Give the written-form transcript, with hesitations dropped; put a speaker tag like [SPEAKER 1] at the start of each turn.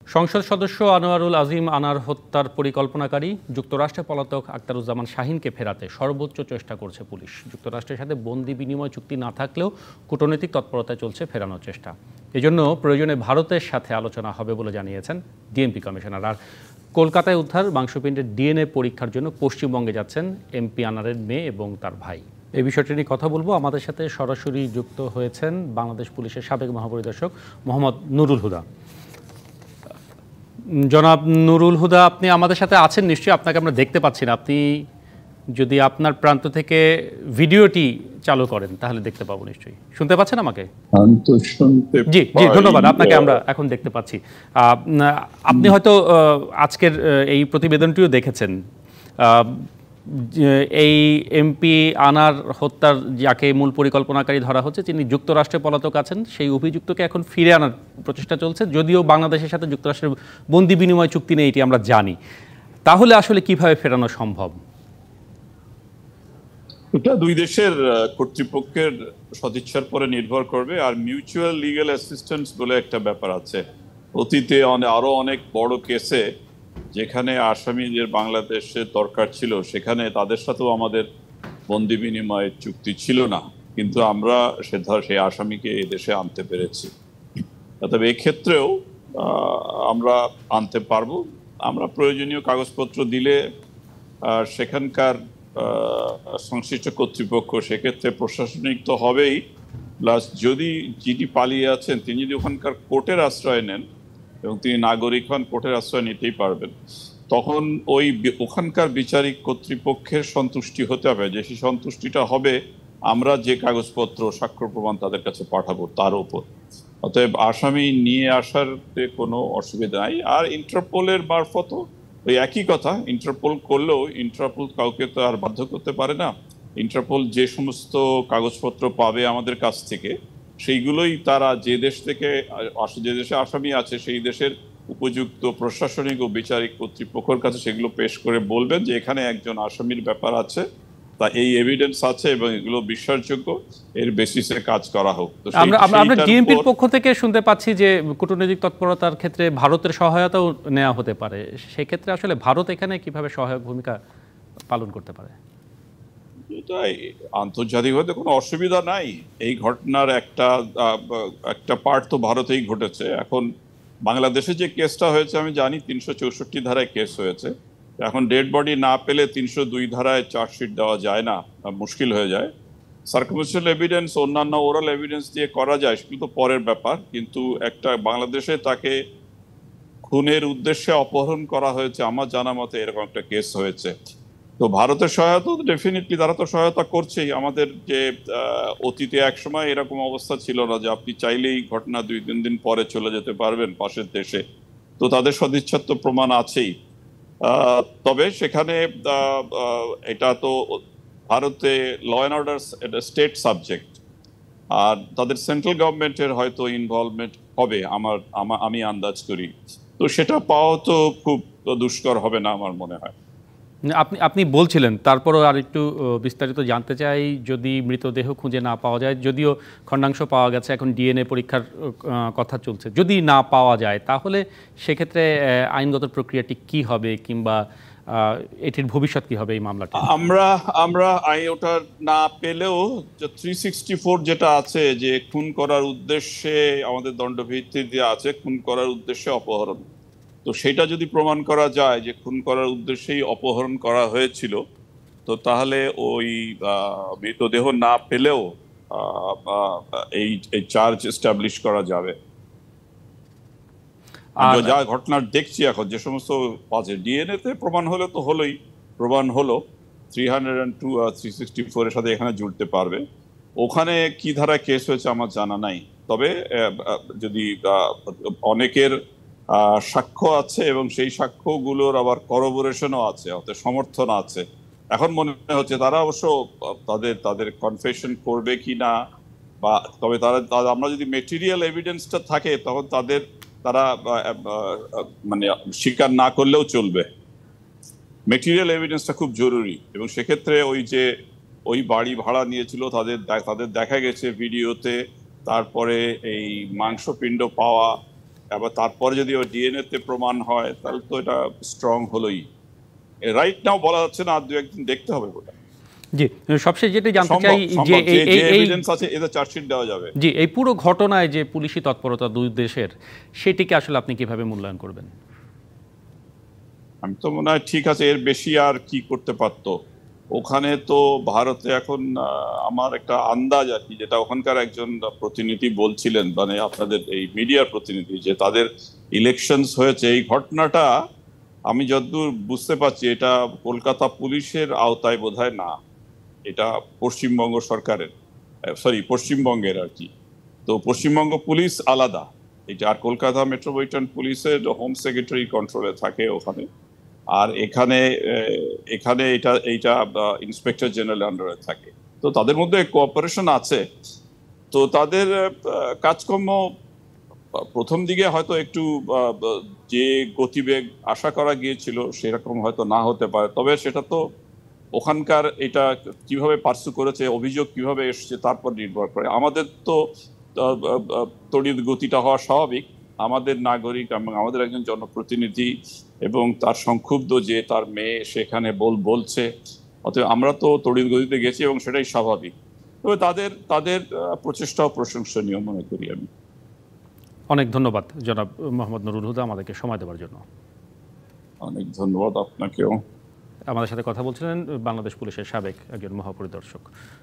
[SPEAKER 1] সংসদ সদস্য আনোয়ারুল আজিম আনার হত্যার পরিকল্পনাকারী যুক্তরাষ্ট্রে পলাতক আখতারুজ্জামান শাহীনকে ফেরাতে সর্বোচ্চ চেষ্টা করছে পুলিশ। যুক্তরাষ্ট্রের সাথে বন্দি বিনিময় চুক্তি না থাকলেও কূটনৈতিক তৎপরতায় চলছে ফেরানোর চেষ্টা। এজন্য প্রয়োজনে ভারতের সাথে আলোচনা হবে বলে জানিয়েছেন ডিএমপি কমিশনার। আর কলকাতায় উদ্ধার মাংসপিণ্ডের ডিএনএ পরীক্ষার জন্য পশ্চিমবঙ্গে যাচ্ছেন এমপি আনারের মেয়ে এবং তার ভাই। এই বিষয়টি নিয়ে কথা বলবো। আমাদের সাথে সরাসরি যুক্ত হয়েছেন বাংলাদেশ পুলিশের সাবেক মহাপরিদর্শক মোহাম্মদ নুরুল হুদা। জনাব নুরুল হুদা, আপনি আমাদের সাথে আছেন নিশ্চয়ই, আপনাকে আমরা দেখতে পাচ্ছি না। আপনি যদি আপনার প্রান্ত থেকে ভিডিওটি চালু করেন তাহলে দেখতে পাবো নিশ্চয়ই। শুনতে পাচ্ছেন আমাকে? জি জি, ধন্যবাদ। আপনাকে আমরা এখন দেখতে পাচ্ছি। আপনি হয়তো আজকের এই প্রতিবেদনটিও দেখেছেন। এই এমপি আনার হত্যার যাকে মূল পরিকল্পনাকারী ধরা হচ্ছে, তিনি যুক্তরাষ্ট্রে পলাতক আছেন। সেই অভিযুক্তকে এখন ফিরে আনার প্রচেষ্টা চলছে, যদিও বাংলাদেশের সাথে যুক্তরাষ্ট্রের বন্দি বিনিময় চুক্তি নেই, এটি আমরা জানি। তাহলে আসলে কিভাবে ফেরানো সম্ভব?
[SPEAKER 2] এটা দুই দেশের কর্তৃপক্ষের সদিচ্ছার পরে নির্ভর করবে। আর মিউচুয়াল লিগ্যাল অ্যাসিস্ট্যান্স বলে একটা ব্যাপার আছে। অতীতে আরো অনেক বড় কেসে যেখানে আসামিদের বাংলাদেশের দরকার ছিল, সেখানে তাদের সাথেও আমাদের বন্দি বিনিময়ের চুক্তি ছিল না, কিন্তু আমরা সেই আসামিকে এই দেশে আনতে পেরেছি। তবে এক্ষেত্রেও আমরা আনতে পারবো। আমরা প্রয়োজনীয় কাগজপত্র দিলে সেখানকার সংশ্লিষ্ট কর্তৃপক্ষ, সেক্ষেত্রে প্রশাসনিক তো হবেই, প্লাস যদি যিনি পালিয়ে আছেন তিনি যদি ওখানকার কোর্টের আশ্রয় নেন এবং তিনি নাগরিক হন, কোর্টের আশ্রয় নিতেই পারবেন, তখন ওখানকার বিচারিক কর্তৃপক্ষের সন্তুষ্টি হতে হবে। যে সেই সন্তুষ্টিটা হবে আমরা যে কাগজপত্র স্বাক্ষর প্রমাণ তাদের কাছে পাঠাবো তার উপর। অতএব আসামি নিয়ে আসার কোনো অসুবিধা নাই। আর ইন্টারপোলের মারফতও ওই একই কথা, ইন্টারপোল করলেও ইন্টারপোল কাউকে তো আর বাধ্য করতে পারে না। ইন্টারপোল যে সমস্ত কাগজপত্র পাবে আমাদের কাছ থেকে, সেইগুলোই তারা যে দেশ থেকে যে দেশে আসামি আছে সেই দেশের উপযুক্ত প্রশাসনিক ও বিচারিক কর্তৃপক্ষের কাছে সেগুলো পেশ করে বলবেন যে এখানে একজন আসামির ব্যাপার আছে, তা এই এভিডেন্স আছে এবং এগুলো বিশ্বাসযোগ্য, এর বেসিসে কাজ করা হোক।
[SPEAKER 1] আমরা ডিএমপির পক্ষ থেকে শুনতে পাচ্ছি যে কূটনৈতিক তৎপরতার ক্ষেত্রে ভারতের সহায়তাও নেওয়া হতে পারে। সেক্ষেত্রে আসলে ভারত এখানে কিভাবে সহায়ক ভূমিকা পালন করতে পারে?
[SPEAKER 2] এটা আন্তর্জাতিকভাবে কোনো অসুবিধা নাই। এই ঘটনার একটা পার্ট তো ভারতেই ঘটেছে। এখন বাংলাদেশে যে কেসটা হয়েছে আমি জানি 364 ধারায় কেস হয়েছে। এখন ডেড বডি না পেলে 302 ধারায় চার্জশিট দেওয়া যায় না, মুশকিল হয়ে যায়। সার্কামস্টেন্সিয়াল এভিডেন্স, অন্যান্য ওরাল এভিডেন্স দিয়ে করা যায়, সেগুলো তো পরের ব্যাপার। কিন্তু একটা বাংলাদেশে তাকে খুনের উদ্দেশ্যে অপহরণ করা হয়েছে, আমার জানা মতে এরকম একটা কেস হয়েছে। তো ভারতের সহায়তা তো ডেফিনেটলি, তারা তো সহায়তা করছেই। আমাদের যে অতীতে এক সময় এরকম অবস্থা ছিল না যে আপনি চাইলেই ঘটনা 2-3 দিন পরে চলে যেতে পারবেন পাশের দেশে, তো তাদের সদিচ্ছার তো প্রমাণ আছেই। তবে সেখানে এটা তো ভারতে ল অ্যান্ড অর্ডার এটা স্টেট সাবজেক্ট, আর তাদের সেন্ট্রাল গভর্নমেন্টের হয়তো ইনভলভমেন্ট হবে আমি আন্দাজ করি। তো সেটা পাওয়া তো খুব দুষ্কর হবে না আমার মনে হয়।
[SPEAKER 1] আপনি বলছিলেন, তারপরও আর একটু বিস্তারিত জানতে চাই। যদি মৃতদেহ খুঁজে না পাওয়া যায়, যদিও খণ্ডাংশ পাওয়া গেছে, এখন ডিএনএ পরীক্ষার কথা চলছে, যদি না পাওয়া যায় তাহলে সেক্ষেত্রে আইনগত প্রক্রিয়াটি কি হবে, কিংবা এটির ভবিষ্যৎ কি হবে এই মামলাটা?
[SPEAKER 2] আমরা ওটা না পেলেও 364 যেটা আছে যে খুন করার উদ্দেশ্যে আমাদের দণ্ডভিত্তিতে আছে খুন করার উদ্দেশ্যে অপহরণ, তো সেটা যদি প্রমাণ করা যায় যে খুন করার উদ্দেশ্যেই অপহরণ করা হয়েছিল, তো তাহলে ওই মৃতদেহ না পেলেও এই চার্জ এস্টাবলিশ করা যাবে। যা ঘটনার দেখছি এখন যে সমস্ত ডিএনএ তে প্রমাণ হলে তো হলোই, প্রমাণ হলো 302 আর 364 এর সাথে এখানে জুড়তে পারবে। ওখানে কি ধারা কেস হয়েছে আমার জানা নাই, তবে যদি অনেকের সাক্ষ্য আছে এবং সেই সাক্ষ্যগুলোর আবার করবোরেশনও আছে, অর্থাৎ সমর্থন আছে। এখন মনে হচ্ছে তারা অবশ্য তাদের কনফেশন করবে কি না, বা তবে আমরা যদি মেটেরিয়াল এভিডেন্সটা থাকে তখন তারা মানে স্বীকার না করলেও চলবে। মেটেরিয়াল এভিডেন্সটা খুব জরুরি, এবং সেক্ষেত্রে ওই বাড়ি ভাড়া নিয়েছিল তাদের দেখা গেছে ভিডিওতে, তারপরে এই মাংসপিণ্ড পাওয়া, আবার তারপরে যদি ওর ডিএনএ তে প্রমাণ হয় তাহলে তো এটা স্ট্রং হলোই। রাইট নাও বলা যাচ্ছে না, আর দু একদিন দেখতে হবে ওটা।
[SPEAKER 1] জি, সবশেষ যেটা জানতে
[SPEAKER 2] সম্ভব
[SPEAKER 1] চাই যে
[SPEAKER 2] সম্ভব যে
[SPEAKER 1] এই
[SPEAKER 2] এভিডেন্স আছে এতে চার্জশিট দেওয়া যাবে।
[SPEAKER 1] জি, এই পুরো ঘটনায় যে পুলিশি তৎপরতা দুই দেশের, সেটিকে আসলে আপনি কিভাবে মূল্যায়ন করবেন?
[SPEAKER 2] আমি তো মনে হয় ঠিক আছে, এর বেশি আর কি করতে পারতো। ওখানে তো ভারতে এখন আমার একটা আন্দাজ আর কি, যেটা ওখানকার একজন প্রতিনিধি বলছিলেন, মানে আপনাদের এই মিডিয়ার প্রতিনিধি, যে তাদের ইলেকশনস হয়েছে। এই ঘটনাটা আমি যতদূর বুঝতে পারছি এটা কলকাতা পুলিশের আওতায় বোধহয় না, এটা পশ্চিমবঙ্গ সরকারের, সরি পশ্চিমবঙ্গের আর কি। তো পশ্চিমবঙ্গ পুলিশ আলাদা এটা, আর কলকাতা মেট্রোপলিটন পুলিশের হোম সেক্রেটারি কন্ট্রোলে থাকে ওখানে। আর এখানে এখানে এইটা ইন্সপেক্টর জেনারেল আন্ডারে থাকে। তো তাদের মধ্যে কোঅপারেশন আছে। তো তাদের কাজকর্ম প্রথম দিকে হয়তো একটু যে গতিবেগ আশা করা গিয়েছিল সেরকম হয়তো না হতে পারে, তবে সেটা তো ওখানকার এটা কিভাবে পার্সু করেছে, অভিযোগ কিভাবে এসছে তারপর নির্ভর করে। আমাদের তো তড়িৎ গতিটা হওয়া স্বাভাবিক। আমাদের নাগরিক এবং আমাদের একজন জনপ্রতিনিধি এবং তার সংক্ষুব্ধ যে তার মেয়ে সেখানে বলছে, অতএব আমরা তো তড়িৎ গতিতে গেছি এবং সেটাই স্বাভাবিক। তবে তাদের তাদের প্রচেষ্টাও প্রশংসনীয় মনে করি আমি।
[SPEAKER 1] অনেক ধন্যবাদ জনাব মোহাম্মদ নুরুল হুদা আমাদেরকে সময় দেওয়ার জন্য।
[SPEAKER 2] অনেক ধন্যবাদ আপনাকেও।
[SPEAKER 1] আমাদের সাথে কথা বলছিলেন বাংলাদেশ পুলিশের সাবেক একজন মহাপরিদর্শক।